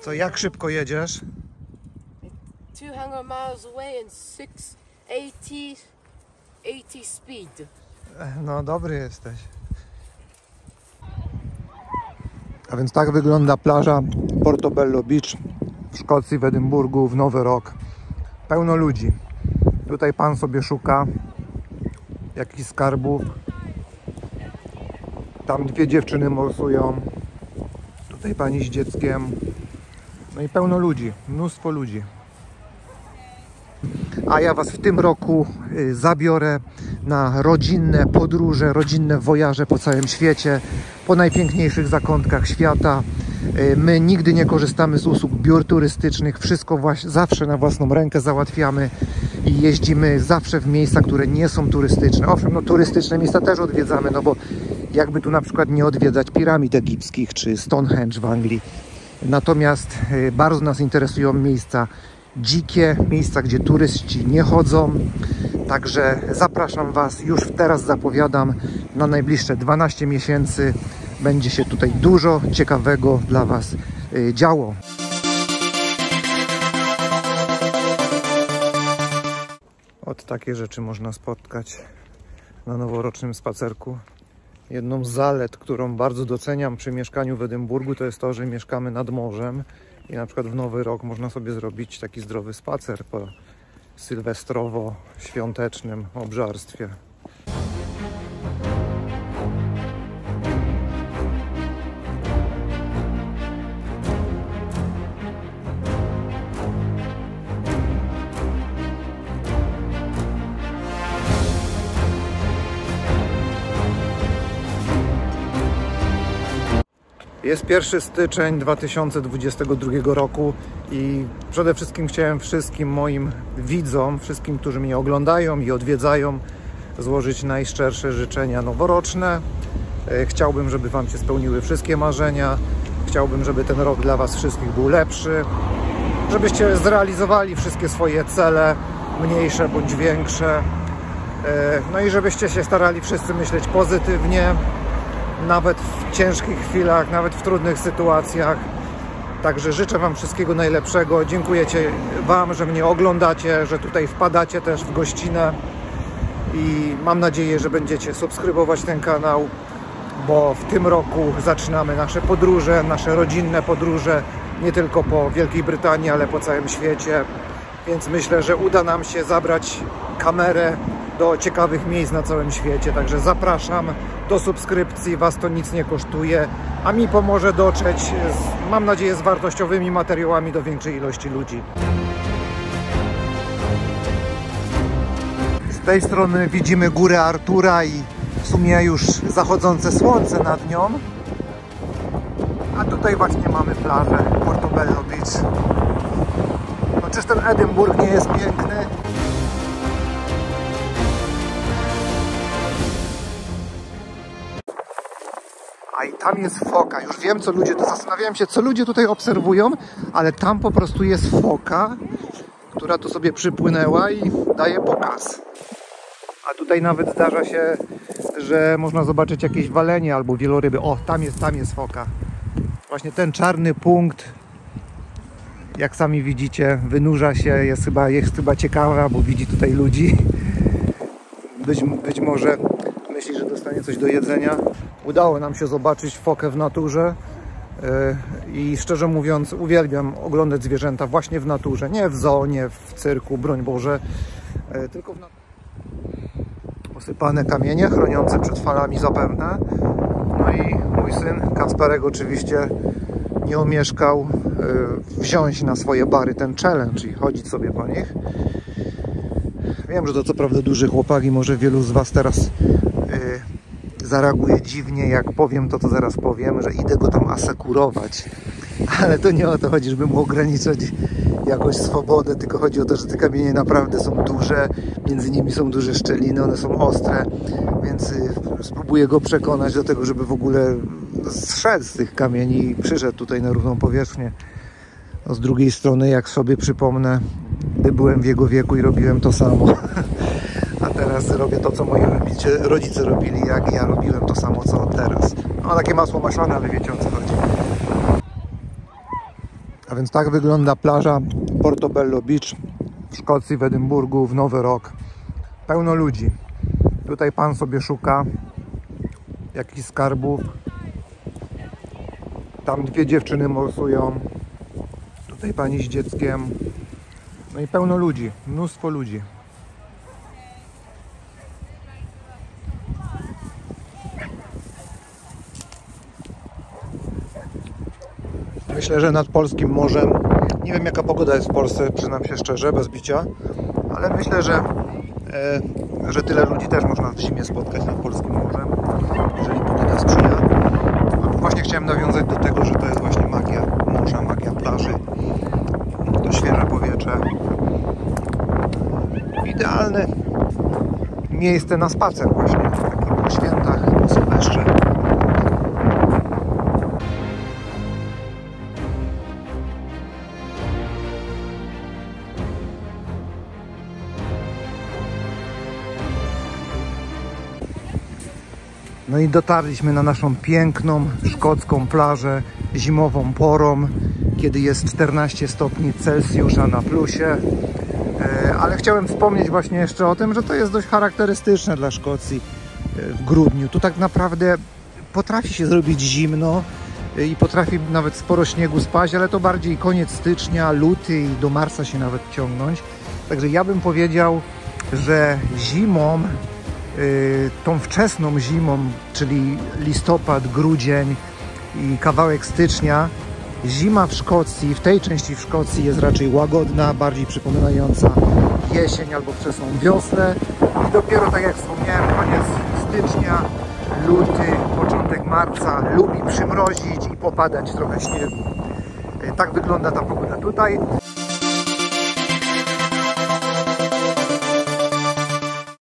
Co, jak szybko jedziesz? 200 miles away and 680 speed. No, dobry jesteś. A więc tak wygląda plaża Portobello Beach w Szkocji, w Edynburgu, w Nowy Rok. Pełno ludzi. Tutaj pan sobie szuka jakichś skarbów. Tam dwie dziewczyny morsują. Tutaj pani z dzieckiem. No i pełno ludzi, mnóstwo ludzi. A ja was w tym roku zabiorę na rodzinne podróże, rodzinne wojaże po całym świecie, po najpiękniejszych zakątkach świata. My nigdy nie korzystamy z usług biur turystycznych, wszystko zawsze na własną rękę załatwiamy i jeździmy zawsze w miejsca, które nie są turystyczne. Owszem, no turystyczne miejsca też odwiedzamy, no bo jakby tu na przykład nie odwiedzać piramid egipskich czy Stonehenge w Anglii. Natomiast bardzo nas interesują miejsca dzikie, miejsca, gdzie turyści nie chodzą. Także zapraszam was, już teraz zapowiadam, na najbliższe 12 miesięcy będzie się tutaj dużo ciekawego dla was działo. Od takie rzeczy można spotkać na noworocznym spacerku. Jedną z zalet, którą bardzo doceniam przy mieszkaniu w Edynburgu, to jest to, że mieszkamy nad morzem i na przykład w Nowy Rok można sobie zrobić taki zdrowy spacer po sylwestrowo-świątecznym obżarstwie. Jest 1 styczeń 2022 roku i przede wszystkim chciałem wszystkim moim widzom, wszystkim, którzy mnie oglądają i odwiedzają, złożyć najszczersze życzenia noworoczne. Chciałbym, żeby wam się spełniły wszystkie marzenia. Chciałbym, żeby ten rok dla was wszystkich był lepszy. Żebyście zrealizowali wszystkie swoje cele, mniejsze bądź większe. No i żebyście się starali wszyscy myśleć pozytywnie. Nawet w ciężkich chwilach, nawet w trudnych sytuacjach. Także życzę wam wszystkiego najlepszego. Dziękuję wam, że mnie oglądacie, że tutaj wpadacie też w gościnę. I mam nadzieję, że będziecie subskrybować ten kanał, bo w tym roku zaczynamy nasze podróże, nasze rodzinne podróże, nie tylko po Wielkiej Brytanii, ale po całym świecie. Więc myślę, że uda nam się zabrać kamerę do ciekawych miejsc na całym świecie. Także zapraszam do subskrypcji, was to nic nie kosztuje, a mi pomoże dotrzeć, mam nadzieję, z wartościowymi materiałami do większej ilości ludzi. Z tej strony widzimy górę Artura i w sumie już zachodzące słońce nad nią. A tutaj właśnie mamy plażę Portobello Beach. No czyż ten Edynburg nie jest piękny? A i tam jest foka. Już wiem, co ludzie, zastanawiałem się, co ludzie tutaj obserwują, ale tam po prostu jest foka, która tu sobie przypłynęła i daje pokaz. A tutaj nawet zdarza się, że można zobaczyć jakieś walenie albo wieloryby. O, tam jest foka. Właśnie ten czarny punkt, jak sami widzicie, wynurza się, jest chyba ciekawa, bo widzi tutaj ludzi. Być może myśli, że dostanie coś do jedzenia. Udało nam się zobaczyć fokę w naturze i szczerze mówiąc uwielbiam oglądać zwierzęta właśnie w naturze. Nie w zoo, nie w cyrku, broń Boże, tylko w naturze. Osypane kamienie chroniące przed falami zapewne. No i mój syn Kacperek oczywiście nie omieszkał wziąć na swoje bary ten challenge i chodzić sobie po nich. Wiem, że to co prawda duży chłopak i może wielu z was teraz zareaguje dziwnie, jak powiem to, co zaraz powiem, że idę go tam asekurować. Ale to nie o to chodzi, żeby mu ograniczać jakoś swobodę, tylko chodzi o to, że te kamienie naprawdę są duże, między nimi są duże szczeliny, one są ostre, więc spróbuję go przekonać do tego, żeby w ogóle zszedł z tych kamieni i przyszedł tutaj na równą powierzchnię. No, z drugiej strony, jak sobie przypomnę, gdy byłem w jego wieku i robiłem to samo, a teraz robię to, co moi rodzice robili, jak ja robiłem to samo, co teraz. No takie masło maślane, ale wiecie, o co chodzi. A więc tak wygląda plaża Portobello Beach w Szkocji, w Edynburgu w Nowy Rok. Pełno ludzi. Tutaj pan sobie szuka jakichś skarbów. Tam dwie dziewczyny morsują. Tutaj pani z dzieckiem. No i pełno ludzi, mnóstwo ludzi. Myślę, że nad polskim morzem, nie wiem jaka pogoda jest w Polsce, przyznam się szczerze, bez bicia, ale myślę, że tyle ludzi też można w zimie spotkać nad polskim morzem, jeżeli pogoda sprzyja. A właśnie chciałem nawiązać do tego, że to jest właśnie magia morza, magia plaży, to świeże powietrze. Idealne miejsce na spacer właśnie, taki po świętach, po Sylwestrze. No i dotarliśmy na naszą piękną szkocką plażę zimową porą, kiedy jest 14 stopni Celsjusza na plusie. Ale chciałem wspomnieć właśnie jeszcze o tym, że to jest dość charakterystyczne dla Szkocji w grudniu. Tu tak naprawdę potrafi się zrobić zimno i potrafi nawet sporo śniegu spaść, ale to bardziej koniec stycznia, luty i do marca się nawet ciągnąć. Także ja bym powiedział, że zimą, tą wczesną zimą, czyli listopad, grudzień i kawałek stycznia, zima w Szkocji, w tej części w Szkocji jest raczej łagodna, bardziej przypominająca jesień albo wczesną wiosnę i dopiero, tak jak wspomniałem, koniec stycznia, luty, początek marca lubi przymrozić i popadać trochę śniegu. Tak wygląda ta pogoda tutaj.